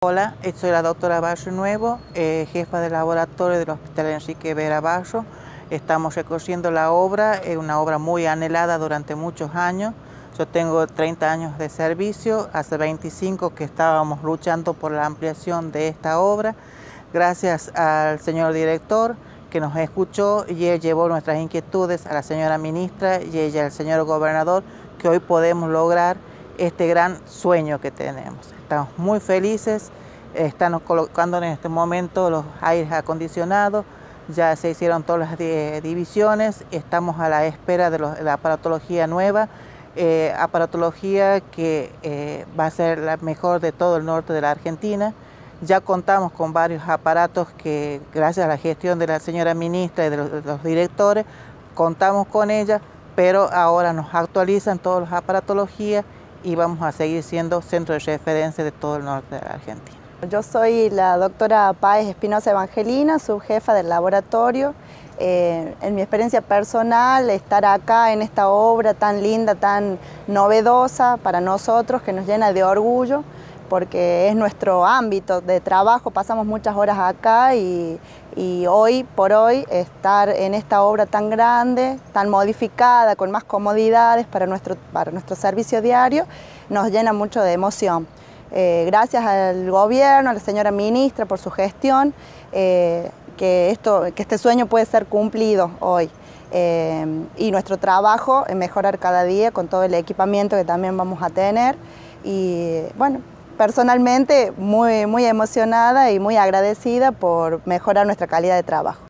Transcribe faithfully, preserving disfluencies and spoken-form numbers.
Hola, soy la doctora Barrio Nuevo, eh, jefa de laboratorio del Hospital Enrique Vera Barrio. Estamos recorriendo la obra, es una obra muy anhelada durante muchos años. Yo tengo treinta años de servicio, hace veinticinco que estábamos luchando por la ampliación de esta obra. Gracias al señor director que nos escuchó y él llevó nuestras inquietudes a la señora ministra y ella al señor gobernador, que hoy podemos lograr este gran sueño que tenemos. Estamos muy felices, estamos colocando en este momento los aires acondicionados, ya se hicieron todas las divisiones, estamos a la espera de, los, de la aparatología nueva, eh, aparatología que eh, va a ser la mejor de todo el norte de la Argentina. Ya contamos con varios aparatos que, gracias a la gestión de la señora ministra y de los, de los directores, contamos con ella, pero ahora nos actualizan todas las aparatologías y vamos a seguir siendo centro de referencia de todo el norte de la Argentina. Yo soy la doctora Páez Espinosa Evangelina, subjefa del laboratorio. Eh, en mi experiencia personal, estar acá en esta obra tan linda, tan novedosa para nosotros, que nos llena de orgullo, porque es nuestro ámbito de trabajo, pasamos muchas horas acá y, y hoy por hoy estar en esta obra tan grande, tan modificada, con más comodidades para nuestro, para nuestro servicio diario, nos llena mucho de emoción. Eh, gracias al gobierno, a la señora ministra por su gestión, eh, que, esto, que este sueño puede ser cumplido hoy. Eh, y nuestro trabajo es mejorar cada día con todo el equipamiento que también vamos a tener. Y bueno, personalmente muy, muy emocionada y muy agradecida por mejorar nuestra calidad de trabajo.